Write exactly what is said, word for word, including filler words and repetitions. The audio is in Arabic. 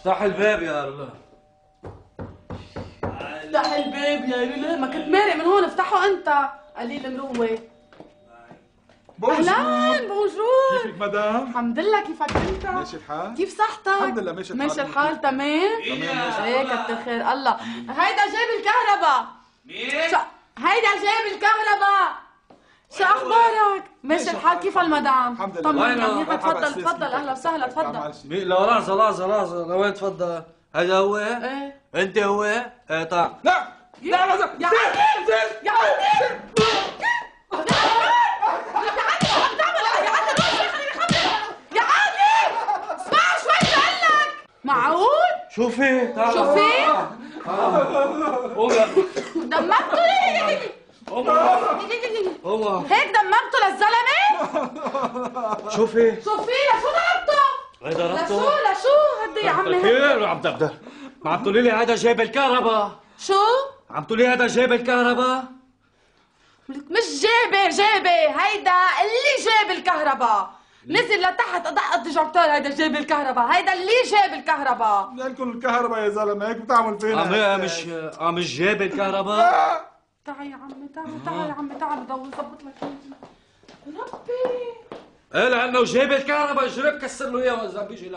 افتح الباب يا الله. افتح الباب يا ليلى، ما كنت مارق من هون، افتحه انت قليل المروه. اهلا بونجور. كيفك مدام؟ الحمد لله، كيفك انت؟ ماشي الحال؟ كيف صحتك؟ الحمد لله ماشي الحال. ماشي الحال تمام؟ تمام ماشي. ايه كتر خير الله. هيدا جايب الكهرباء. مين؟ شو هيدا جايب الكهرباء. شو اخبارك؟ ماشي الحال، كيف المدام؟ الحمد لله. طمني وينه؟ منيحة، مرحبا تفضل أستاذ، تفضل، كيفك؟ اهلا وسهلا تفضل. مين؟ لا لحظة لحظة لحظة، لوين تفضل؟ هذا هو؟ ايه انت هو؟ ايه طيب. لا لا لا يا عمي يا عمي يا عمي اسمع شوي بقول لك. معقول؟ شو في؟ تعال. شو في؟ قوم يا دمرته ليه؟ قوم قوم. هيك دمرته للزلمه؟ شو في؟ شو في؟ لشو ضربته؟ هيدا لشو ربطه؟ لشو هدي يا عمي؟ كيف عم تبدا؟ ما عم تقولي لي هذا جايب الكهرباء؟ شو؟ عم تقولي هذا جايب الكهرباء؟ مش جايبه جايبه، هيدا اللي جاب الكهرباء. نزل لتحت ادق الديجورتور، هيدا جايب الكهرباء، هيدا اللي جاب الكهرباء. لكم الكهرباء يا زلمه، هيك بتعمل فينا. عم مش عم مش جايب الكهرباء؟ تعال يا عمي تعال تعال يا عمي تعال بدور ظبط لك ربي. ايه لانه جايب الكهرباء، اجرب كسر له اياها اذا بيجي.